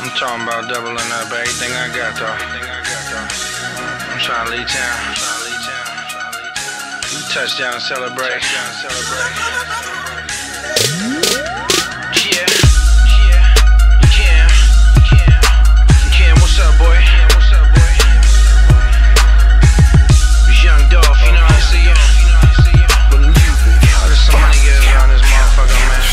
I'm talking about doubling up everything I got though. I'm trying to leave town. Touchdown, celebrate. Yeah, what's up, boy? Young Dolph, you know I see you. There's some money getting around this motherfucker, man.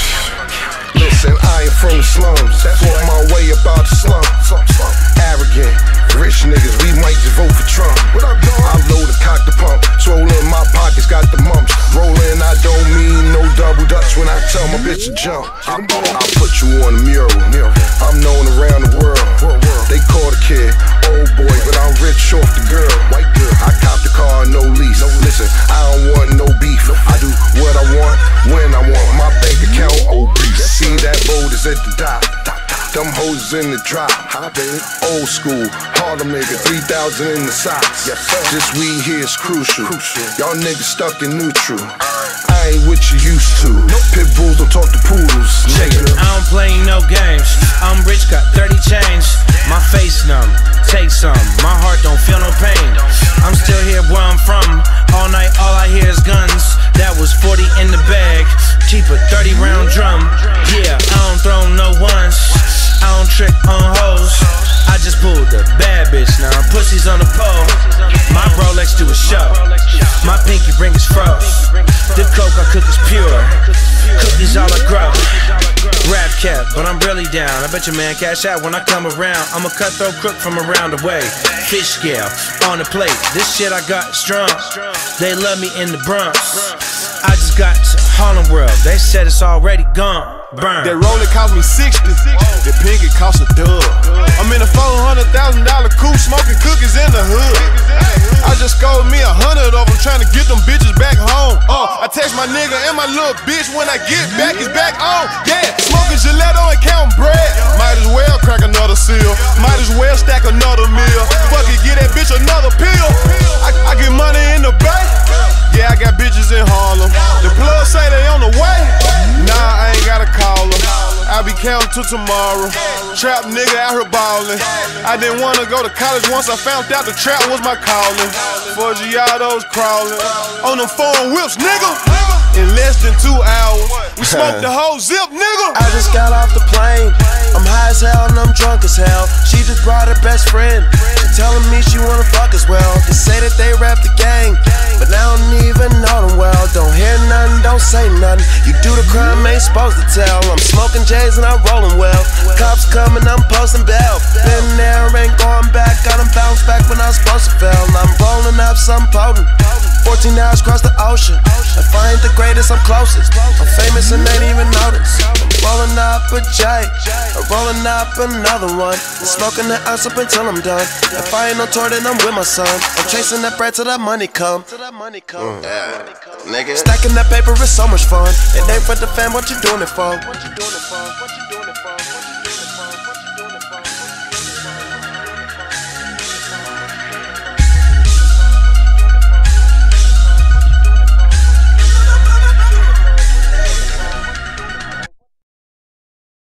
Listen, I ain't from the slums. Fought my way up out the slum. Arrogant, rich niggas, we might just vote for Trump. I load and cock the pump. Swollen, my pockets got the mumps. Rolling, I don't mean no double dutch when I tell my bitch to jump. I put you on the mural. I'm known around the world. They call the kid old boy, but I'm rich off the girl. White girl, I cop the car, no lease. Listen, I don't want no beef. I do what I want, when I want. My bank account obese. See that boat is at the dock. Them hoes in the drop. Old school, Harlem nigga, 3,000 in the socks. This weed here is crucial. Y'all niggas stuck in neutral. I ain't what you used to. Pit bulls don't talk to poodles, nigga. I don't play no games. I'm rich, got 30 chains. My face numb, take some. My heart don't feel no pain. I'm still here where I'm from. All night, all I hear is guns. That was 40 in the bag. Keep a 30-round drum. Yeah, I don't throw no ones. I don't trick on hoes. I just pulled the bad bitch now. Pussy's on the pole. My Rolex do a show. My pinky ring is froze. The coke I cook is pure. Cookies all I grow. Rap cap, but I'm really down. I bet your man cash out when I come around. I'm a cutthroat crook from around the way. Fish scale on the plate. This shit I got strong. They love me in the Bronx. I just got to Harlem World. They said it's already gone. Burn. That Rolex cost me 60. That pinky cost a dub. I'm in a $400,000 coupe smoking cookies in the hood. I just scored me 100 of them trying to get them bitches back home. I text my nigga and my little bitch when I get back, he's back on. Yeah, smoking Gelato and counting bread. Might as well crack another seal. Might as well stack another meal. Fuck it, get that bitch another pill. I get money in the bank. Yeah, I got bitches in Harlem. The plug say they on the way. Nah, I ain't gotta call them. I be counting till tomorrow. Trap nigga out here ballin'. I didn't wanna go to college once I found out the trap was my calling. For Giotto's crawling on them foreign whips, nigga. In less than 2 hours, we smoked the whole zip, nigga. I just got off the plane. I'm high as hell and I'm drunk as hell. She just brought her best friend. She telling me she wanna fuck as well. They say that they rap the gang, but I don't even know them well. Don't hear nothing, don't say nothing. You do the crime, ain't supposed to tell. I'm smoking J's and I'm rolling well. Cops coming, I'm posting bail. Been there, ain't going back. Got them bounce back when I was supposed to fail. I'm rolling up something potent. 14 hours across the ocean. If I ain't the greatest, I'm closest. I'm famous and ain't even noticed. I'm rolling up a J, I'm rolling up another one. I'm smoking the ounce up until I'm done. If I ain't no tour, then I'm with my son. I'm chasing that bread till that money come. Yeah, nigga. Stacking that paper is so much fun. It ain't for the fam, what you doing it for?